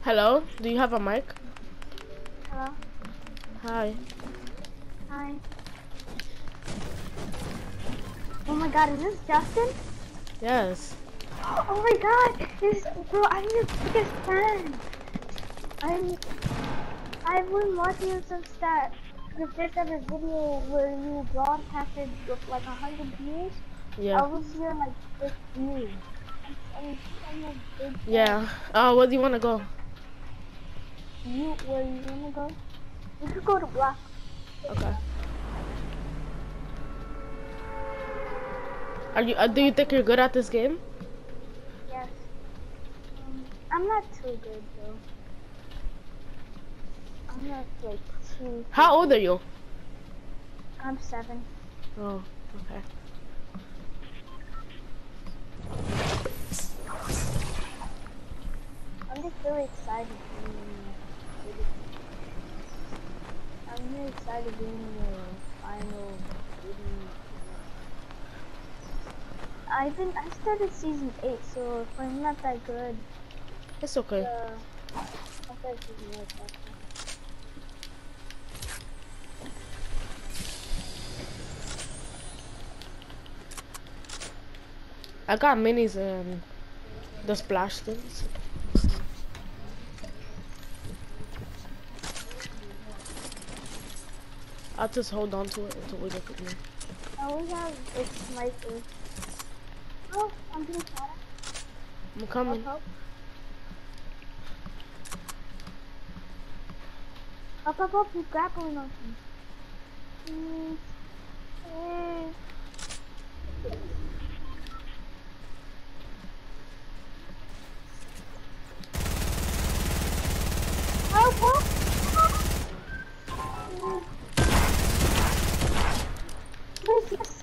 Hello, do you have a mic? Hello? Hi. Hi. Oh my god, is this Justin? Yes. Oh my god, bro, I'm your biggest fan. I've been watching you since your first ever video where you broadcasted with like 100 views. Yeah. I was your like first view. I'm a big fan. Yeah. Where do you want to go? Where you wanna go? We could go to Black. Okay. Are you? Do you think you're good at this game? Yes. I'm not too good though. I'm not like too. How old are you? I'm 7. Oh, okay. I'm just really excited I'm really excited being in the final video. I started season 8, so if I'm not that good, It's okay. I started season 8. I got minis and the splash things. I'll just hold on to it until we look at me. I always have a sniper. Oh, I'm getting shot at. I'm coming. Help. Up, he's grappling on me. Help! Yes.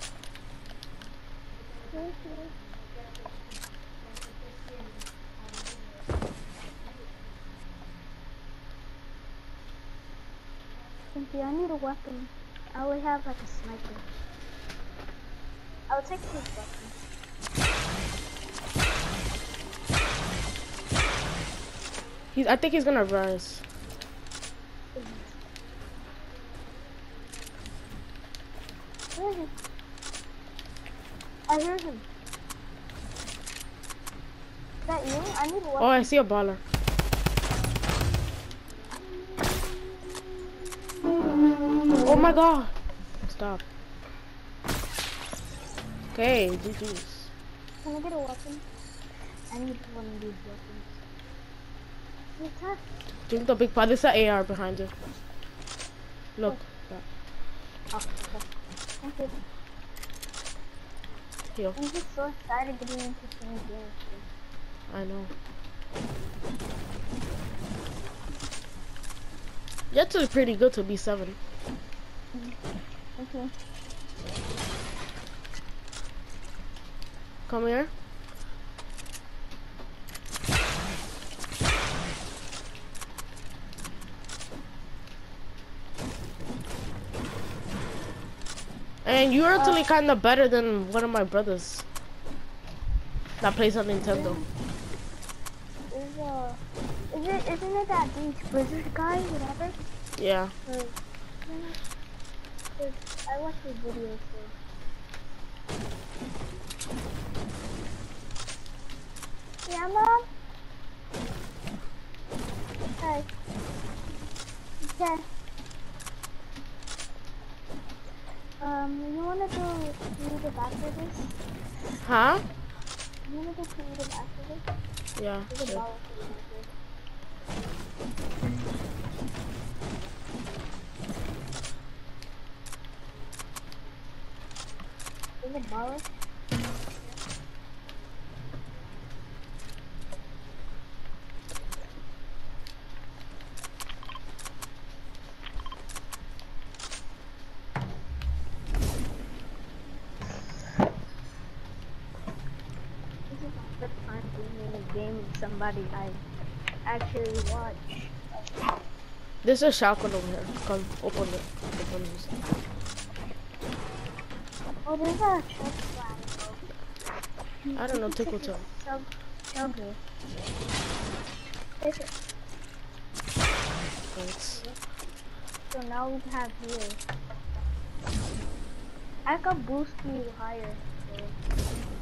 Cynthia, I need a weapon. I only have like a sniper. I'll take his weapon. I think he's gonna rise. Where is he? I heard him. Is that you? I need a weapon. Oh, I see a baller. Oh my god. Stop. Okay, GG's. Can I get a weapon? I need one of these weapons. Drink the big pot. There's an AR behind you. Look. Oh, okay. Thank you. Here. I'm just so excited getting into some games. I know. That's actually pretty good to be 7. Okay. Come here. And you're actually kind of better than one of my brothers that plays on Nintendo. Isn't it that Beach Blizzard guy, whatever? Yeah. I watched his videos too. Yeah, Mom? Hey. Okay. You wanna go to the back of this? Huh? You wanna go to the back of this? Yeah. There's a Sure. ball. There's a ball. Game with somebody I actually watch. There's a shotgun over here. Come, open it. Open this. Oh, there's a chug flag. I don't know, tickle toe. Chug. Take it. Thanks. So now we have here. I could boost you higher. So.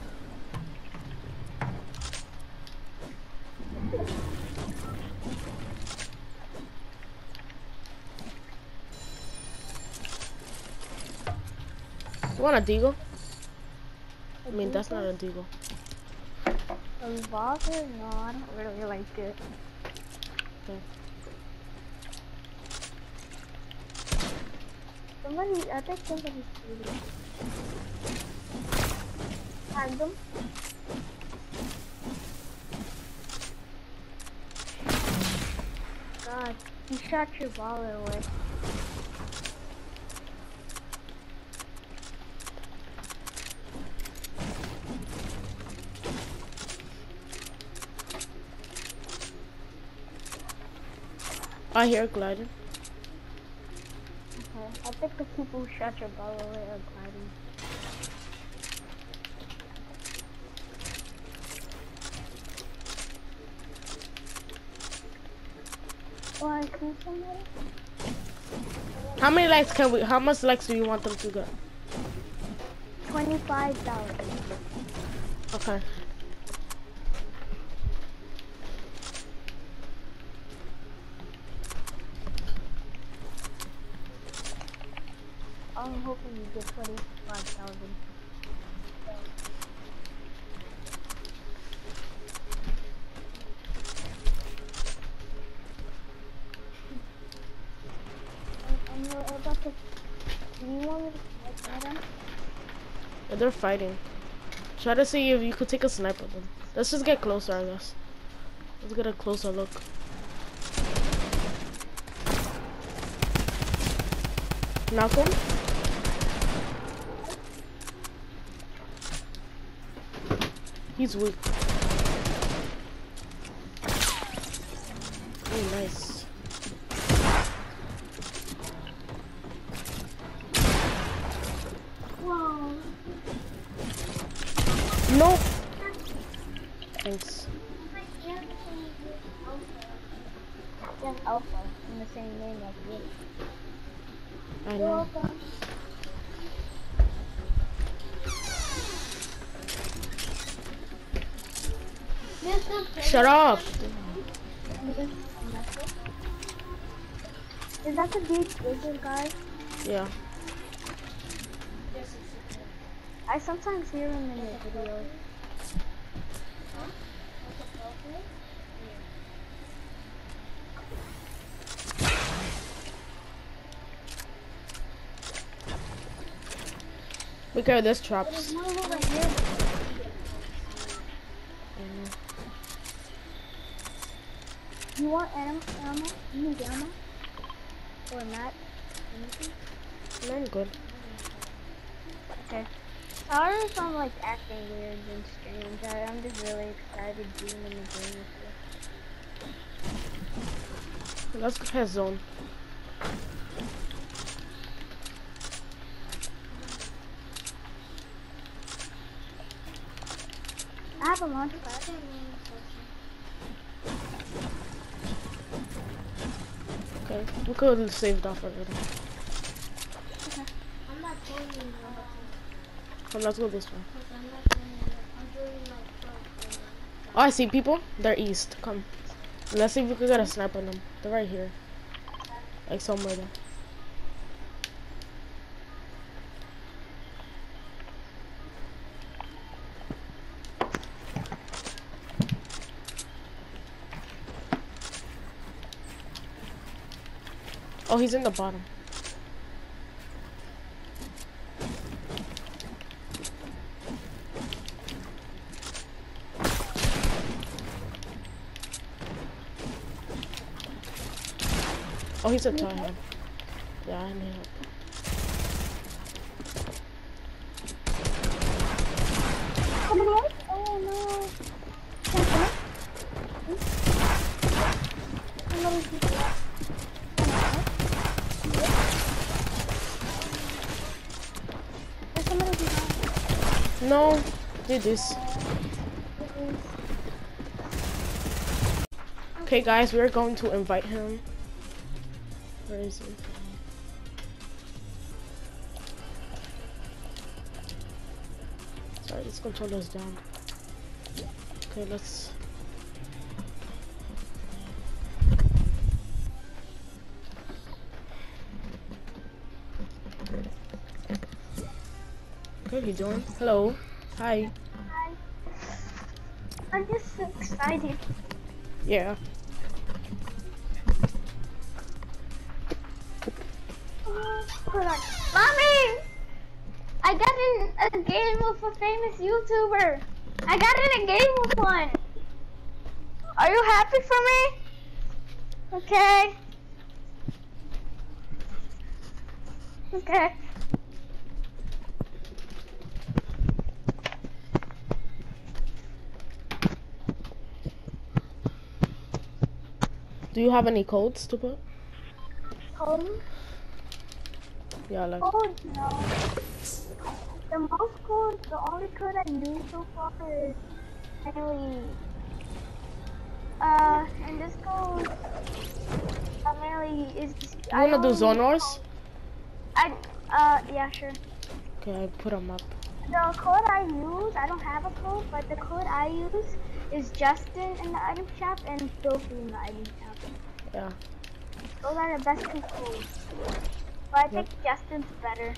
You want a deagle? I mean, that's not a deagle. A revolver? No, I don't really like it. Okay. I think somebody's shooting. Tag them. God, you shot your baller away. I hear gliding. Okay, I think the people who shot your ball away are gliding. Oh, I see somebody. How many likes can we? How much likes do you want them to get? 25,000. Okay. I'm hoping you get 25,000. And you're about to. Do you want me to snipe them? Yeah, they're fighting. Try to see if you could take a snipe of them. Let's just get closer, I guess. Let's get a closer look. Knock him. He's weak. Oh, nice. Whoa. No. Thanks. Yes, Alpha, in the same name as you. I know. Shut up. Is that the deep wizard guy? Yeah. I sometimes hear him in the videos. We carry this traps. There's one over here. You want ammo? You need ammo? Or a mat? Anything? No, I'm good. Okay. Sorry if I'm like acting weird and strange. I'm just really excited being in the game with you. Let's go head zone. I have a launch pad. Okay, we could have saved off already. Okay. I'm not telling you Come, let's go this way. Oh, I see people. They're east. Come. Let's see if we can get a snipe on them. They're right here. Like somewhere there. Oh, he's in the bottom. Oh, he's a tie. Yeah, I need help. Somebody else? Oh no. Somebody's behind. There's somebody behind. No, do this. Okay, guys, we're going to invite him. Where is he? Sorry, let's control this down. Okay, let's. What are you doing? Hello. Hi. Hi. I'm just so excited. Yeah. Hold on. Mommy! I got in a game with a famous YouTuber. I got in a game with one. Are you happy for me? Okay. Okay. Do you have any codes to put? Code? Yeah, like. Code? No. The most code, the only code I use so far is mainly, and this code, mainly is, You I wanna do only zone use wars? code. Yeah, sure. Okay, I put them up. The code I use, I don't have a code, but the code I use is Justin in the item shop and Filthy in the item shop. Yeah. Those are the best two codes. But I Yep. think Justin's better.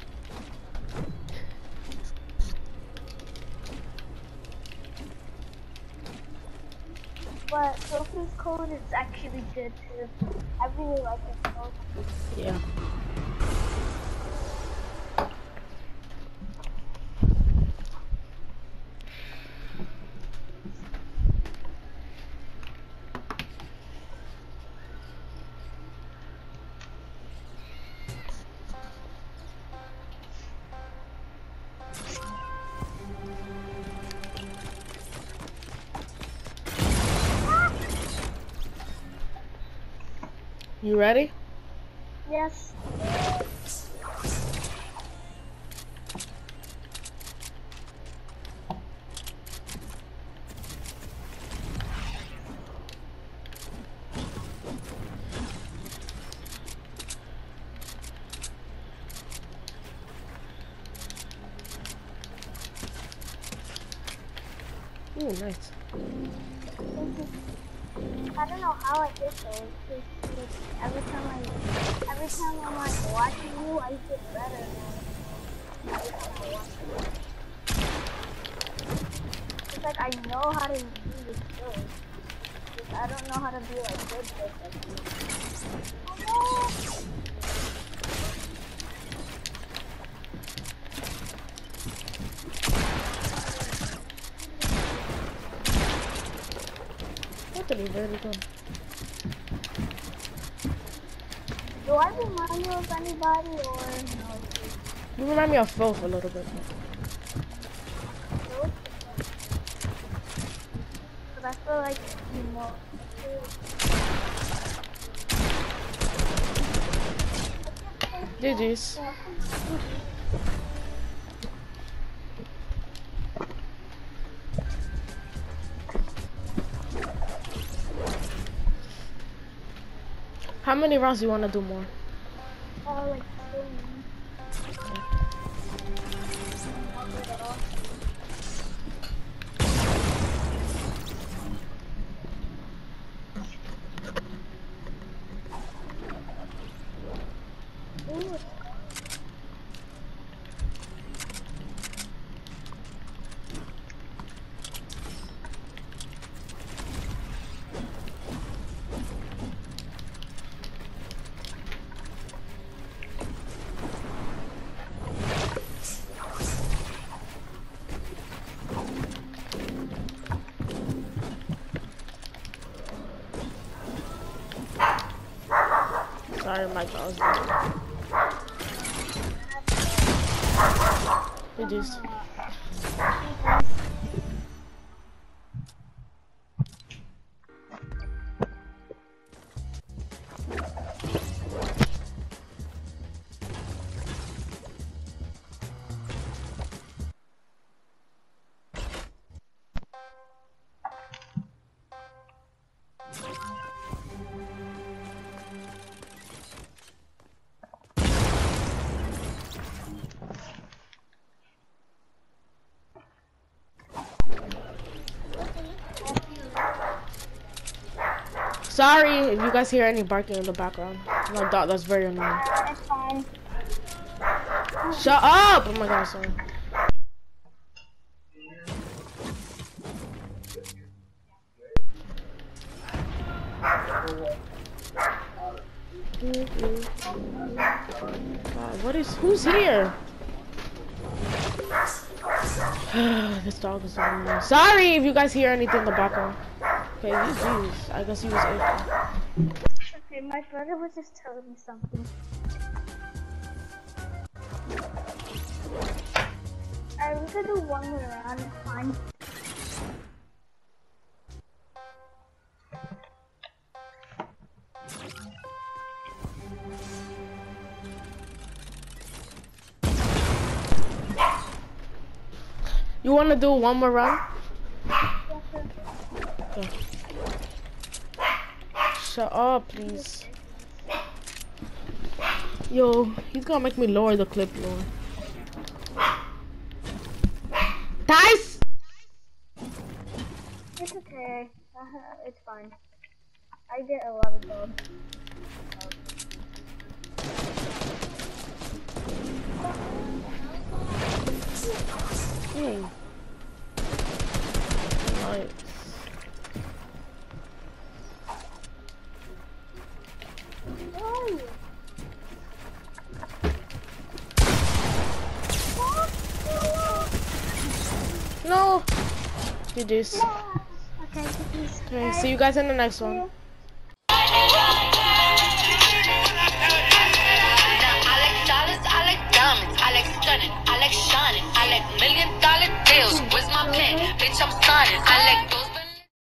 But Filthy's code is actually good too. I really like his code. Yeah. You ready? Yes. Ooh, nice. I don't know how I did those. Cause every time I'm like watching you, I get better. Every time I watch you. It's like I know how to do this skills. Just I don't know how to be like good like you. Oh, What did he really do? do I remind you of anybody or no? You remind me of Filth a little bit. No? But I feel like you know. GG's. Yeah. How many rounds do you want to do more? Like ooh. Sorry, my jaws. GG's. Sorry if you guys hear any barking in the background. My dog, that's very annoying. It's fine. Shut up! Oh my god, sorry. God, who's here? This dog is annoying. Sorry if you guys hear anything in the background. Okay, jeez. I guess he was open. Okay, my brother was just telling me something. Alright, we could do one more round, it's fine. You wanna do one more run? Okay. Shut up, please. Yo, he's gonna make me lower the clip more. Dice! It's okay. It's fine. I get a lot of gold. Nice. No! GG's. Okay, please. Okay, see you guys in the next one. I like diamonds, I like stunning, I like shining, I like $1 million deals. Where's my pen? Bitch, I'm signing. I like those.